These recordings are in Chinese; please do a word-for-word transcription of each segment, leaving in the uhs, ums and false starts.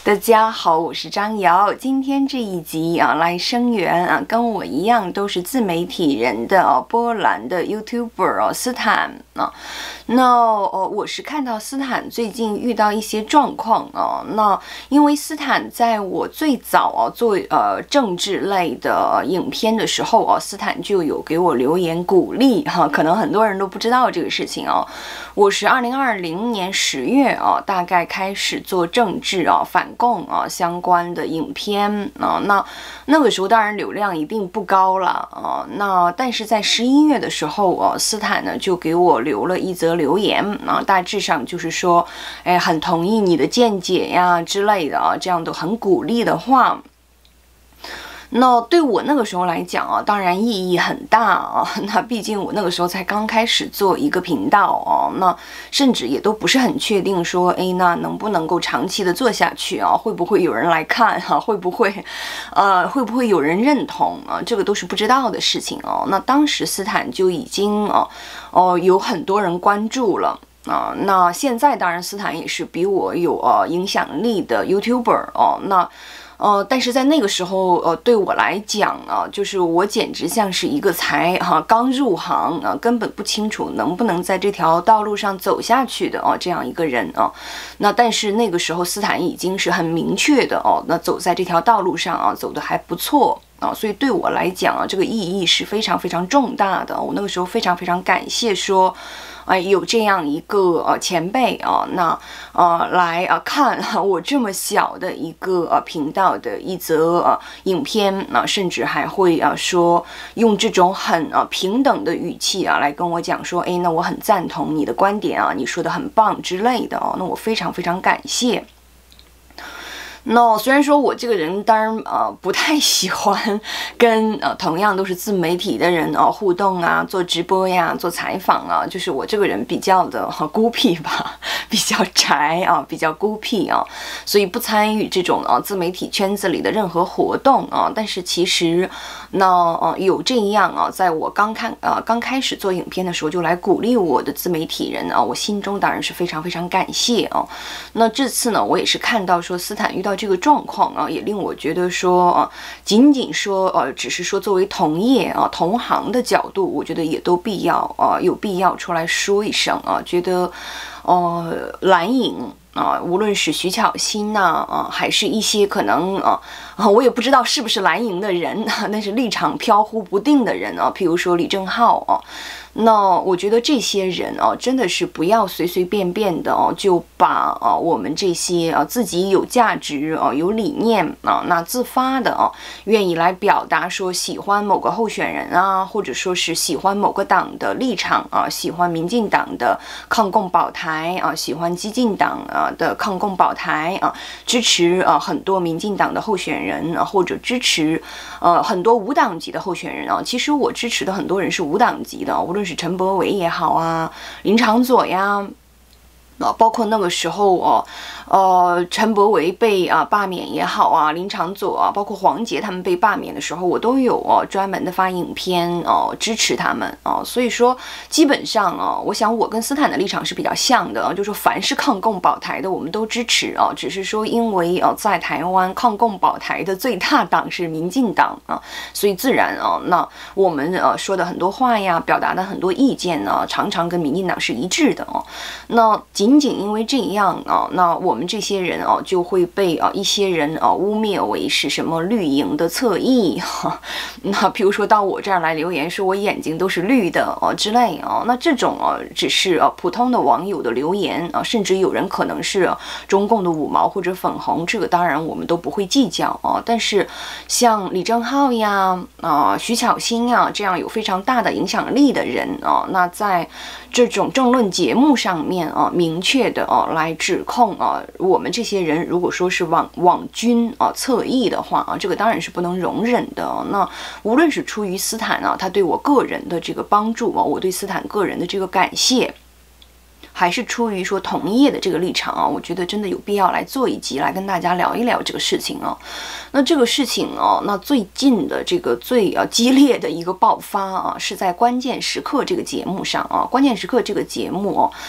大家好，我是张瑶。今天这一集啊，来声援啊，跟我一样都是自媒体人的啊，波兰的 YouTuber 啊，斯坦啊。那哦，我是看到斯坦最近遇到一些状况啊。那因为斯坦在我最早啊做呃政治类的影片的时候啊，斯坦就有给我留言鼓励哈、啊。可能很多人都不知道这个事情啊。我是二零二零年十月啊，大概开始做政治啊反。共啊相关的影片啊，那那个时候当然流量一定不高了啊。那但是在十一月的时候啊，斯坦呢就给我留了一则留言啊，大致上就是说，哎，很同意你的见解呀之类的啊，这样的很鼓励的话。那对我那个时候来讲啊，当然意义很大啊。那毕竟我那个时候才刚开始做一个频道啊，那甚至也都不是很确定说，哎，那能不能够长期的做下去啊？会不会有人来看啊？会不会，呃，会不会有人认同啊？这个都是不知道的事情哦。那当时斯坦就已经哦哦有很多人关注了。啊，那现在当然斯坦也是比我有呃影响力的 YouTuber 哦，那。呃，但是在那个时候，呃，对我来讲啊，就是我简直像是一个才哈、啊、刚入行啊，根本不清楚能不能在这条道路上走下去的哦、啊，这样一个人啊。那但是那个时候斯坦已经是很明确的哦，那走在这条道路上啊，走得还不错啊，所以对我来讲啊，这个意义是非常非常重大的。我那个时候非常非常感谢说。哎，有这样一个呃前辈啊，那呃来啊看啊我这么小的一个呃频道的一则呃影片啊，甚至还会啊说用这种很啊平等的语气啊来跟我讲说，哎，那我很赞同你的观点啊，你说的很棒之类的哦，那我非常非常感谢。那、no, 虽然说我这个人当然呃不太喜欢跟呃同样都是自媒体的人啊、呃、互动啊，做直播呀，做采访啊，就是我这个人比较的、呃、孤僻吧，比较宅啊，比较孤僻啊，所以不参与这种啊、呃、自媒体圈子里的任何活动啊。但是其实那呃有这样啊，在我刚看呃刚开始做影片的时候就来鼓励我的自媒体人啊，我心中当然是非常非常感谢啊。那这次呢，我也是看到说斯坦遇到这个状况啊，也令我觉得说啊，仅仅说呃，只是说作为同业啊、同行的角度，我觉得也都必要啊，有必要出来说一声啊，觉得呃，蓝影啊，无论是徐巧芯呐啊，还是一些可能啊啊，我也不知道是不是蓝营的人啊，那是立场飘忽不定的人啊，譬如说李正浩啊。那我觉得这些人啊，真的是不要随随便便的哦，就把啊我们这些啊自己有价值啊、有理念啊，那自发的啊，愿意来表达说喜欢某个候选人啊，或者说是喜欢某个党的立场啊，喜欢民进党的抗共保台啊，喜欢激进党啊的抗共保台啊，支持啊很多民进党的候选人啊，或者支持呃很多无党籍的候选人啊。其实我支持的很多人是无党籍的，无论是陈柏惟也好啊，林昶佐呀，啊，包括那个时候哦，呃，陈柏惟被啊罢免也好啊，林昶佐啊，包括黄捷他们被罢免的时候，我都有哦专门的发影片哦支持他们哦。所以说，基本上啊，我想我跟斯坦的立场是比较像的啊，就说凡是抗共保台的，我们都支持啊，只是说因为啊在台湾抗共保台的最大党是民进党啊，所以自然啊，那我们呃说的很多话呀，表达的很多意见呢，常常跟民进党是一致的哦。那仅仅因为这样啊，那我们这些人啊就会被啊一些人啊污蔑为是什么绿营的侧翼哈。那比如说到我这儿来留言说我眼睛都是绿的啊之类啊，那这种啊只是啊普通的网友的留言啊，甚至有人可能是、啊、中共的五毛或者粉红，这个当然我们都不会计较啊。但是像李正浩呀啊徐巧芯呀这样有非常大的影响力的人啊，那在这种政论节目上面啊，明确的啊来指控啊我们这些人，如果说是网网军啊侧翼的话啊，这个当然是不能容忍的。那无论是出于斯坦啊他对我个人的这个帮助啊，我对斯坦个人的这个感谢，还是出于说同业的这个立场啊，我觉得真的有必要来做一集来跟大家聊一聊这个事情啊。那这个事情啊，那最近的这个最呃激烈的一个爆发啊，是在关键时刻这个节目上啊。关键时刻这个节目哦、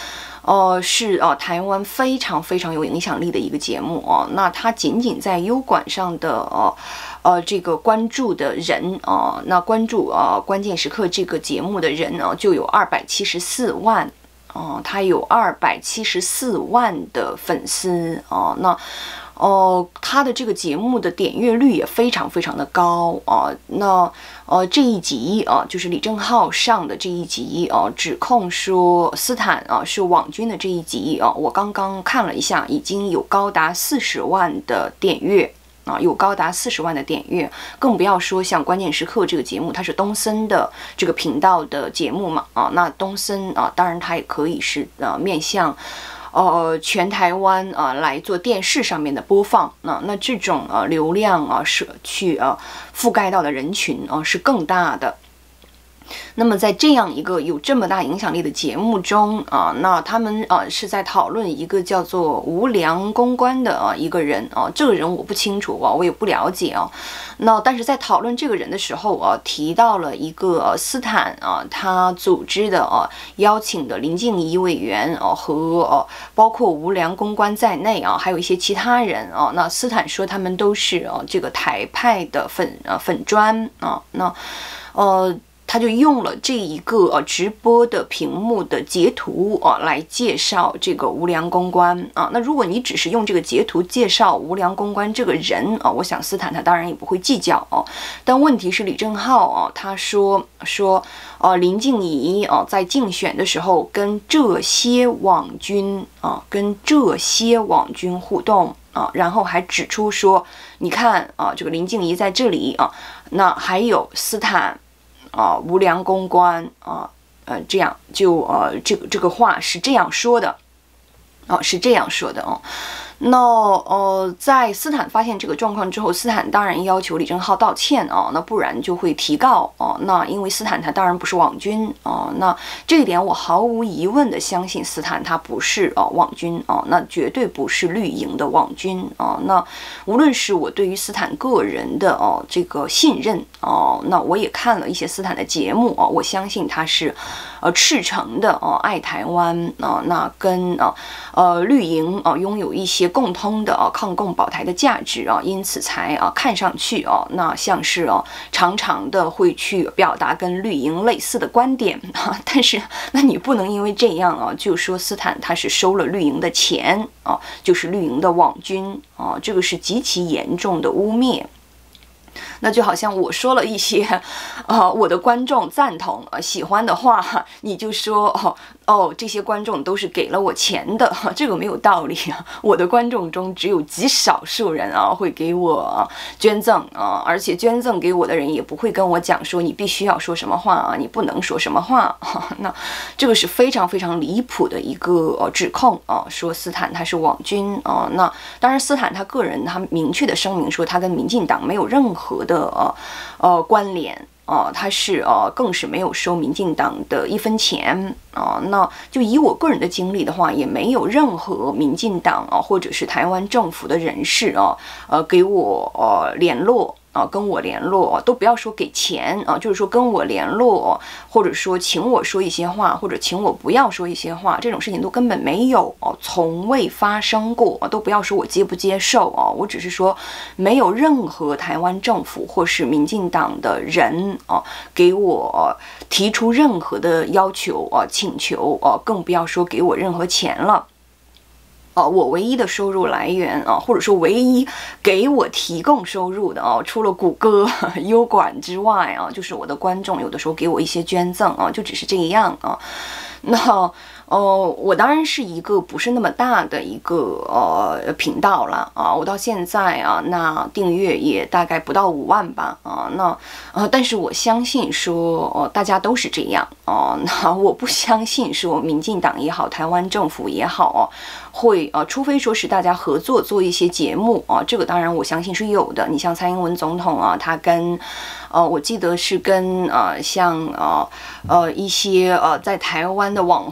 呃，是呃台湾非常非常有影响力的一个节目哦。那它仅仅在优管上的呃呃这个关注的人啊、呃，那关注呃关键时刻这个节目的人呢、呃，就有二百七十四万。哦，他有二百七十四万的粉丝哦，那哦，他的这个节目的点阅率也非常非常的高啊。那呃这一集啊，就是李正浩上的这一集啊，指控说斯坦啊是网军的这一集啊，我刚刚看了一下，已经有高达四十万的点阅。啊，有高达四十万的点阅，更不要说像关键时刻这个节目，它是东森的这个频道的节目嘛，啊，那东森啊，当然它也可以是呃面向，呃全台湾啊来做电视上面的播放，啊，那这种呃流量啊是去呃覆盖到的人群啊是更大的。那么在这样一个有这么大影响力的节目中啊，那他们啊是在讨论一个叫做无良公关的啊一个人啊，这个人我不清楚啊，我也不了解啊。那但是在讨论这个人的时候啊，提到了一个、啊、斯坦啊，他组织的啊邀请的林静怡委员啊和啊包括无良公关在内啊，还有一些其他人啊，那斯坦说他们都是啊这个台派的粉啊粉专啊，那呃。他就用了这一个呃直播的屏幕的截图啊来介绍这个无良公关啊。那如果你只是用这个截图介绍无良公关这个人啊，我想斯坦他当然也不会计较哦。但问题是李正浩啊，他说说呃林静怡啊在竞选的时候跟这些网军啊跟这些网军互动啊，然后还指出说，你看啊这个林静怡在这里啊，那还有斯坦。啊，无良公关啊，呃，这样就呃，这个这个话是这样说的，哦、啊，是这样说的哦。那呃，在斯坦发现这个状况之后，斯坦当然要求李正浩道歉啊，那不然就会提告哦、啊。那因为斯坦他当然不是网军啊，那这一点我毫无疑问的相信斯坦他不是啊网军啊，那绝对不是绿营的网军啊。那无论是我对于斯坦个人的哦、啊、这个信任哦、啊，那我也看了一些斯坦的节目啊，我相信他是呃赤诚的哦、啊、爱台湾啊，那跟啊呃绿营啊拥有一些共通的啊抗共保台的价值啊，因此才啊看上去啊那像是啊常常的会去表达跟绿营类似的观点啊，但是那你不能因为这样啊就说斯坦他是收了绿营的钱啊，就是绿营的网军啊，这个是极其严重的污蔑。那就好像我说了一些，呃，我的观众赞同、呃、喜欢的话，你就说哦哦，这些观众都是给了我钱的，这个没有道理啊。我的观众中只有极少数人啊会给我捐赠啊，而且捐赠给我的人也不会跟我讲说你必须要说什么话啊，你不能说什么话。那这个是非常非常离谱的一个、呃、指控啊，说斯坦他是网军啊。那当然，斯坦他个人他明确的声明说他跟民进党没有任何的呃呃关联啊、呃，他是呃更是没有收民进党的一分钱啊、呃。那就以我个人的经历的话，也没有任何民进党啊、呃、或者是台湾政府的人士啊呃给我呃联络。啊，跟我联络都不要说给钱啊，就是说跟我联络，或者说请我说一些话，或者请我不要说一些话，这种事情都根本没有哦，从未发生过，都不要说我接不接受哦，我只是说没有任何台湾政府或是民进党的人啊给我提出任何的要求啊请求啊，更不要说给我任何钱了。呃，我唯一的收入来源啊，或者说唯一给我提供收入的啊，除了谷歌、优管之外啊，就是我的观众有的时候给我一些捐赠啊，就只是这样啊。那哦，我当然是一个不是那么大的一个呃频道了啊，我到现在啊，那订阅也大概不到五万吧啊，那呃，但是我相信说，呃，大家都是这样啊，那我不相信说民进党也好，台湾政府也好啊，会啊，除非说是大家合作做一些节目啊，这个当然我相信是有的。你像蔡英文总统啊，他跟呃，我记得是跟呃像呃呃一些呃在台湾的网红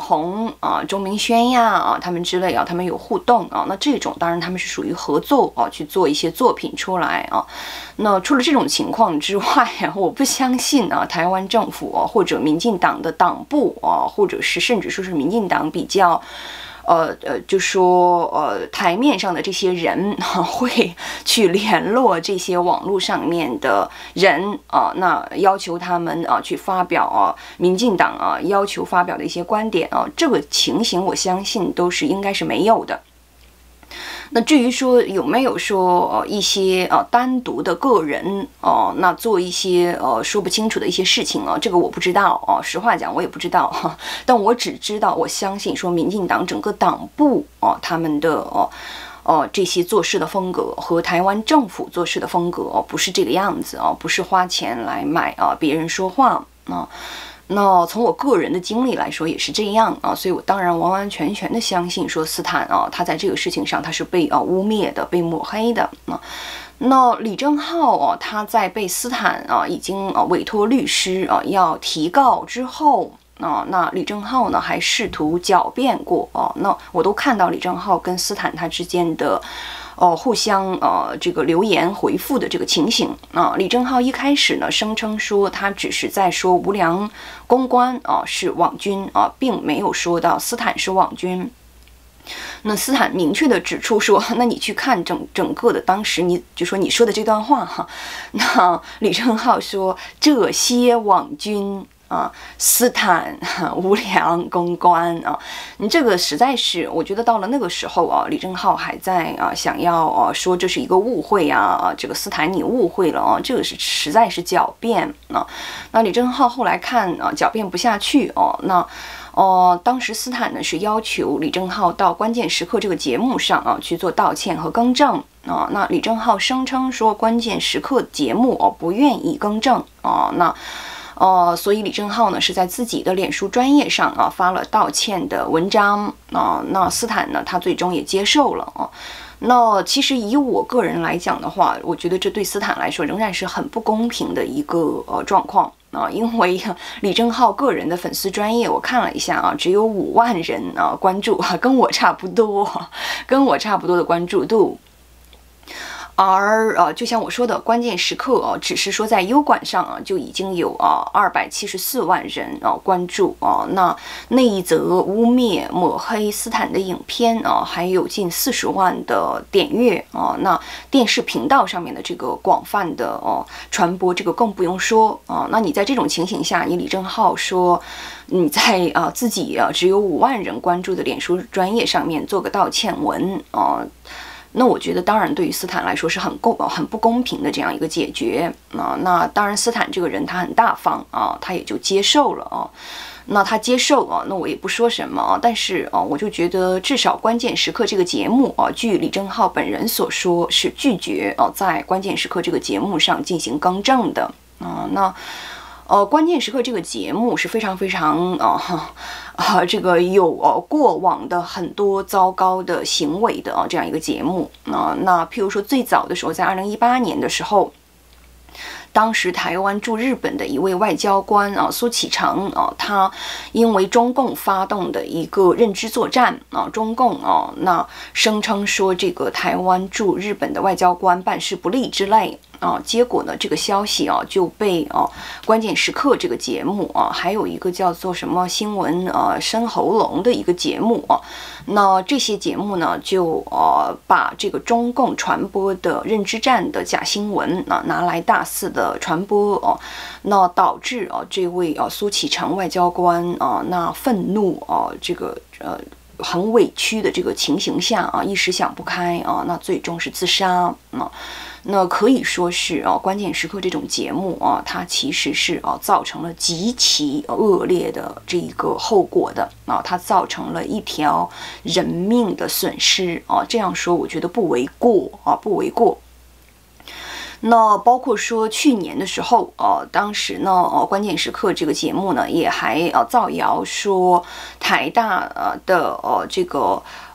啊、周明轩呀啊他们之类啊，他们有互动啊，那这种当然他们是属于合作啊，去做一些作品出来啊。那除了这种情况之外啊，我不相信啊，台湾政府啊或者民进党的党部啊，或者是甚至说是民进党比较。呃呃，就说呃台面上的这些人啊，会去联络这些网络上面的人啊，那要求他们啊去发表啊，民进党啊要求发表的一些观点啊，这个情形我相信都是应该是没有的。那至于说有没有说呃一些呃单独的个人哦、呃，那做一些呃说不清楚的一些事情啊，这个我不知道哦、呃，实话讲我也不知道哈，但我只知道我相信说民进党整个党部哦、呃、他们的哦。呃，这些做事的风格和台湾政府做事的风格哦、呃，不是这个样子哦、呃，不是花钱来买啊、呃、别人说话啊。呃那从我个人的经历来说也是这样啊，所以我当然完完全全的相信说斯坦啊，他在这个事情上他是被啊污蔑的、被抹黑的啊。那李正浩啊，他在被斯坦啊已经啊委托律师啊要提告之后啊，那李正浩呢还试图狡辩过啊，那我都看到李正浩跟斯坦他之间的。哦，互相呃这个留言回复的这个情形啊，李正浩一开始呢声称说他只是在说无良公关啊是网军啊，并没有说到斯坦是网军。那斯坦明确的指出说，那你去看整整个的当时你就说你说的这段话哈，那李正浩说这些网军。啊，斯坦无良公关啊，你这个实在是，我觉得到了那个时候啊，李正浩还在啊想要啊说这是一个误会啊，啊这个斯坦你误会了啊，这个是实在是狡辩啊。那李正浩后来看啊狡辩不下去哦、啊，那哦、啊、当时斯坦呢是要求李正浩到关键时刻这个节目上啊去做道歉和更正啊。那李正浩声称说关键时刻节目哦、啊、不愿意更正啊，那。呃，所以李正浩呢是在自己的脸书专页上啊发了道歉的文章啊，那斯坦呢他最终也接受了啊。那其实以我个人来讲的话，我觉得这对斯坦来说仍然是很不公平的一个呃状况啊，因为李正浩个人的粉丝专页我看了一下啊，只有五万人啊关注啊，跟我差不多，跟我差不多的关注度。而呃，就像我说的，关键时刻啊，只是说在油管上啊，就已经有啊二百七十四万人啊关注啊。那那一则污蔑抹黑斯坦的影片啊，还有近四十万的点阅啊。那电视频道上面的这个广泛的哦、啊、传播，这个更不用说啊。那你在这种情形下，你李正浩说你在啊自己啊只有五万人关注的脸书专业上面做个道歉文啊。那我觉得，当然对于斯坦来说是很公很不公平的这样一个解决啊。那当然，斯坦这个人他很大方啊，他也就接受了啊。那他接受啊，那我也不说什么啊。但是啊，我就觉得至少关键时刻这个节目啊，据李正浩本人所说是拒绝啊在关键时刻这个节目上进行更正的啊。那。呃，关键时刻这个节目是非常非常啊啊，这个有呃过往的很多糟糕的行为的啊这样一个节目啊。那譬如说最早的时候，在二零一八年的时候。当时台湾驻日本的一位外交官啊，苏启成啊，他因为中共发动的一个认知作战啊，中共啊，那声称说这个台湾驻日本的外交官办事不力之类啊，结果呢，这个消息啊就被啊关键时刻这个节目啊，还有一个叫做什么新闻啊深喉咙的一个节目啊，那这些节目呢就呃把这个中共传播的认知战的假新闻啊拿来大肆的。的传播哦，那导致啊这位啊苏启成外交官啊那愤怒啊这个呃很委屈的这个情形下啊一时想不开啊，那最终是自杀啊。那可以说是啊关键时刻这种节目啊，它其实是啊造成了极其恶劣的这一个后果的啊，它造成了一条人命的损失啊。这样说我觉得不为过啊，不为过。那包括说去年的时候，呃，当时呢，呃，关键时刻这个节目呢，也还呃造谣说台大呃的呃这个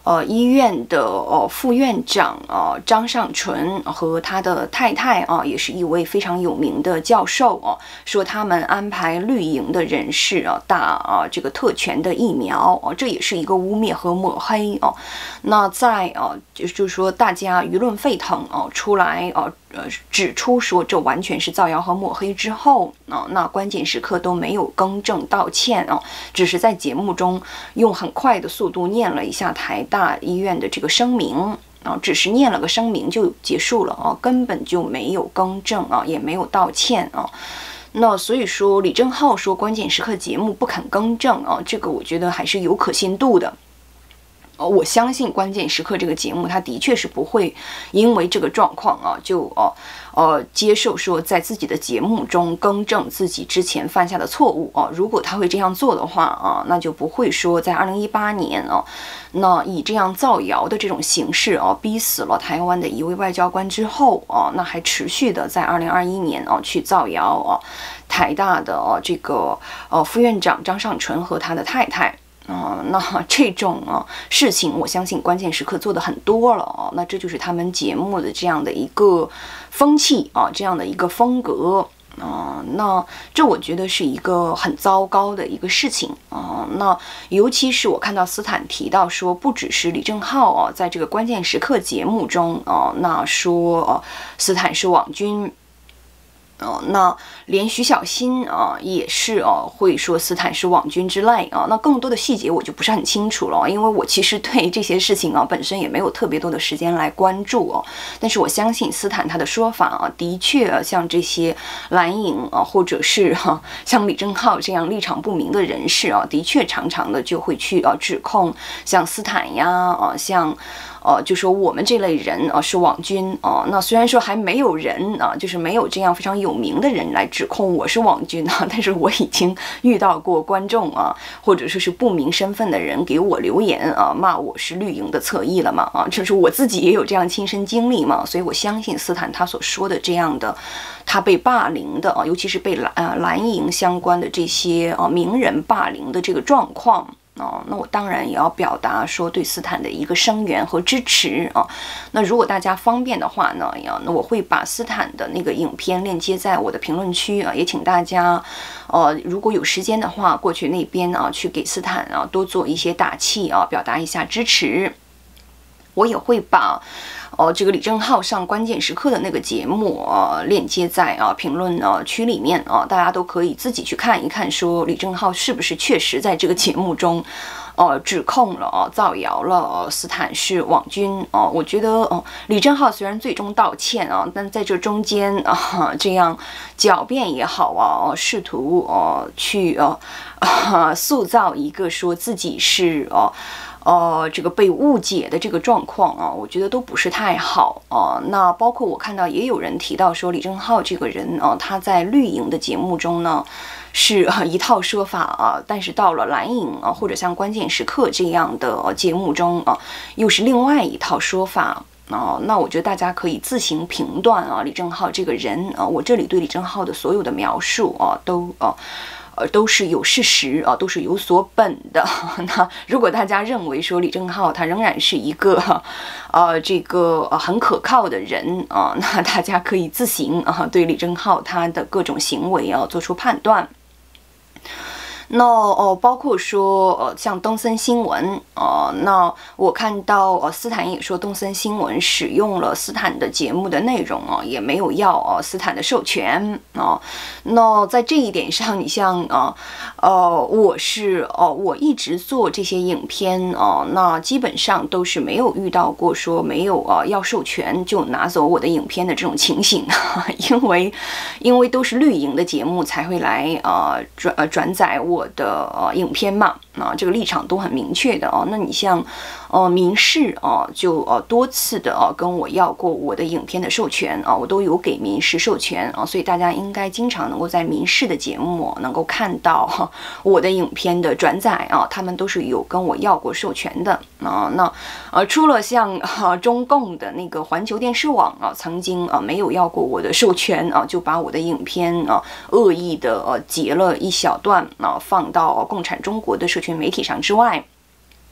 呃，医院的呃副院长呃张尚纯和他的太太啊，也是一位非常有名的教授哦、啊，说他们安排绿营的人士啊打啊这个特权的疫苗哦、啊，这也是一个污蔑和抹黑哦、啊。那在啊，就就是说大家舆论沸腾哦、啊，出来哦。啊呃，指出说这完全是造谣和抹黑之后啊，那关键时刻都没有更正道歉啊，只是在节目中用很快的速度念了一下台大医院的这个声明啊，只是念了个声明就结束了啊，根本就没有更正啊，也没有道歉啊。那所以说，李正浩说关键时刻节目不肯更正啊，这个我觉得还是有可信度的。呃，我相信关键时刻这个节目，它的确是不会因为这个状况啊，就呃呃接受说在自己的节目中更正自己之前犯下的错误啊。如果他会这样做的话啊，那就不会说在二零一八年啊，那以这样造谣的这种形式啊，逼死了台湾的一位外交官之后啊，那还持续的在二零二一年啊去造谣啊，台大的啊这个呃副院长张尚纯和他的太太。啊、呃，那这种啊事情，我相信关键时刻做的很多了啊，那这就是他们节目的这样的一个风气啊，这样的一个风格啊、呃，那这我觉得是一个很糟糕的一个事情啊、呃。那尤其是我看到斯坦提到说，不只是李正浩啊，在这个关键时刻节目中啊、呃，那说、呃、斯坦是网军。哦，那连徐小新啊也是啊会说斯坦是网军之类啊，那更多的细节我就不是很清楚了，因为我其实对这些事情啊本身也没有特别多的时间来关注哦。但是我相信斯坦他的说法啊，的确、啊、像这些蓝营啊，或者是哈、啊、像李正浩这样立场不明的人士啊，的确常常的就会去啊指控像斯坦呀啊像。呃，就说我们这类人啊、呃、是网军啊、呃，那虽然说还没有人啊、呃，就是没有这样非常有名的人来指控我是网军啊，但是我已经遇到过观众啊，或者说是不明身份的人给我留言啊，骂我是绿营的侧翼了嘛啊，就是我自己也有这样亲身经历嘛，所以我相信斯坦他所说的这样的，他被霸凌的啊，尤其是被蓝呃蓝营相关的这些啊名人霸凌的这个状况。哦，那我当然也要表达说对斯坦的一个声援和支持啊。那如果大家方便的话呢，呀，那我会把斯坦的那个影片链接在我的评论区啊，也请大家，呃，如果有时间的话，过去那边啊，去给斯坦啊多做一些打气啊，表达一下支持。我也会把。哦，这个李正浩上关键时刻的那个节目啊、呃，链接在啊评论啊区里面啊，大家都可以自己去看一看，说李正浩是不是确实在这个节目中，呃，指控了啊，造谣了、啊、斯坦是网军啊。我觉得哦、呃，李正浩虽然最终道歉啊，但在这中间啊，这样狡辩也好啊，试图呃去呃啊塑造一个说自己是呃。呃，这个被误解的这个状况啊，我觉得都不是太好啊。那包括我看到也有人提到说，李正浩这个人啊，他在绿营的节目中呢是、啊、一套说法啊，但是到了蓝营啊或者像关键时刻这样的、啊、节目中啊，又是另外一套说法。啊，那我觉得大家可以自行评断啊，李正浩这个人啊，我这里对李正浩的所有的描述啊，都啊。呃，都是有事实啊，都是有所本的。那如果大家认为说李正浩他仍然是一个，呃，这个、呃、很可靠的人啊，那大家可以自行啊对李正浩他的各种行为啊做出判断。那哦，包括说呃，像东森新闻，呃，那我看到呃，斯坦也说东森新闻使用了斯坦的节目的内容啊、呃，也没有要呃斯坦的授权啊、呃。那在这一点上，你像啊呃, 呃，我是哦、呃，我一直做这些影片啊、呃，那基本上都是没有遇到过说没有啊、呃、要授权就拿走我的影片的这种情形，因为因为都是绿营的节目才会来啊、呃、转呃转载我。我的呃影片嘛，啊，这个立场都很明确的哦。那你像呃民视啊，就呃多次的啊跟我要过我的影片的授权啊，我都有给民视授权啊，所以大家应该经常能够在民视的节目能够看到哈、啊、我的影片的转载啊，他们都是有跟我要过授权的啊。那呃除了像啊中共的那个环球电视网啊，曾经啊没有要过我的授权啊，就把我的影片啊恶意的呃截了一小段啊。放到共产中国的社群媒体上之外，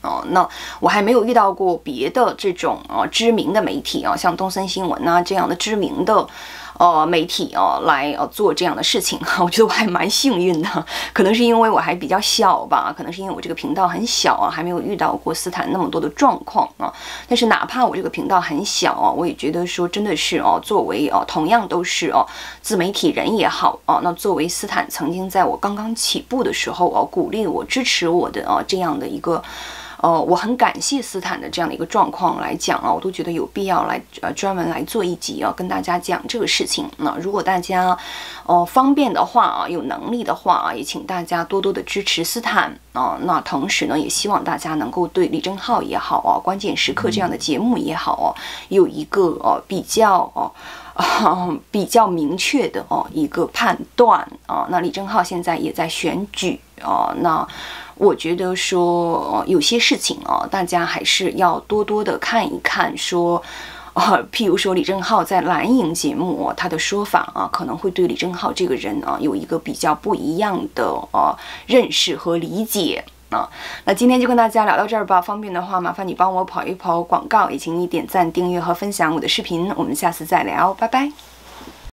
哦，那我还没有遇到过别的这种呃知名的媒体啊，像东森新闻啊这样的知名的呃媒体啊来呃做这样的事情，我觉得我还蛮幸运的，可能是因为我还比较小吧，可能是因为我这个频道很小啊，还没有遇到过斯坦那么多的状况啊。但是哪怕我这个频道很小啊，我也觉得说真的是哦，作为哦同样都是哦自媒体人也好啊，那作为斯坦曾经在我刚刚起步的时候哦鼓励我支持我的啊这样的一个。呃，我很感谢斯坦的这样的一个状况来讲啊，我都觉得有必要来呃专门来做一集啊，跟大家讲这个事情。那如果大家呃方便的话啊，有能力的话啊，也请大家多多的支持斯坦啊。那同时呢，也希望大家能够对李正浩也好啊，关键时刻这样的节目也好哦、啊，有一个呃比较哦。呃、比较明确的哦一个判断啊。那李正浩现在也在选举啊，那我觉得说、呃、有些事情啊，大家还是要多多的看一看说。呃，譬如说李正浩在蓝营节目、哦、他的说法啊，可能会对李正浩这个人啊有一个比较不一样的呃认识和理解。啊，那今天就跟大家聊到这儿吧。方便的话，麻烦你帮我跑一跑广告，也请你点赞、订阅和分享我的视频。我们下次再聊，拜拜。